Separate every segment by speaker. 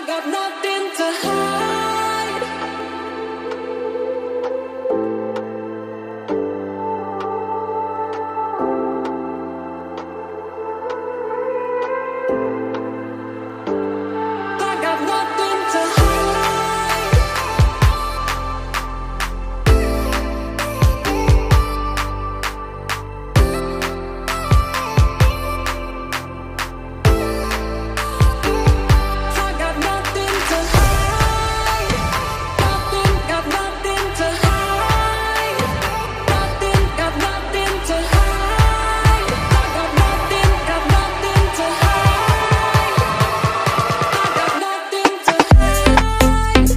Speaker 1: got nothing to hide. I got nothing to hide. I got nothing to hide. Nothing, got nothing to hide. Nothing, got nothing to hide. I got nothing, got nothing to hide. I got nothing to hide.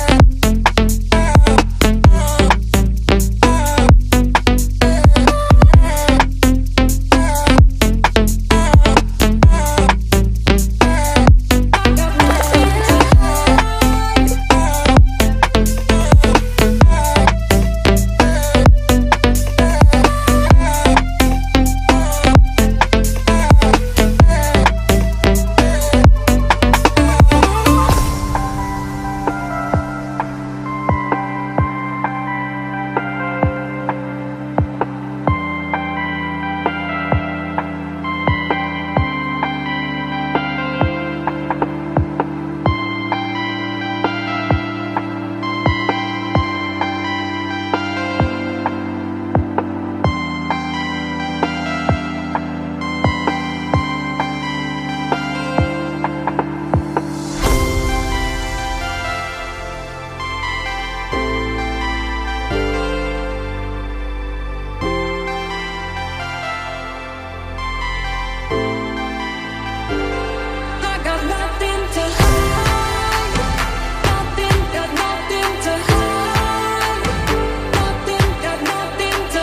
Speaker 1: I got nothing to hide. Nothing, got nothing to hide. Nothing, got nothing to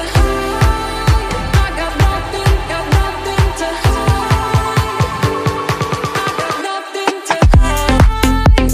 Speaker 1: hide. I got nothing, got nothing to hide. I got nothing to hide.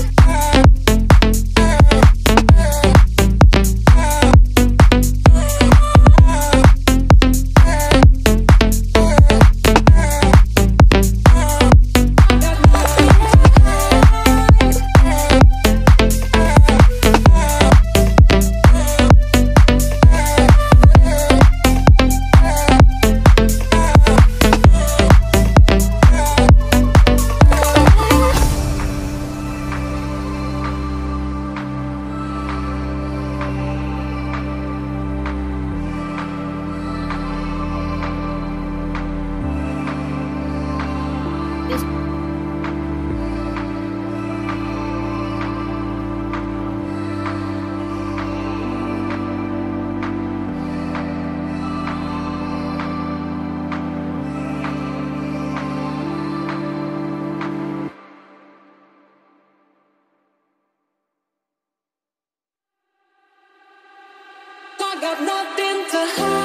Speaker 1: I got nothing to hide.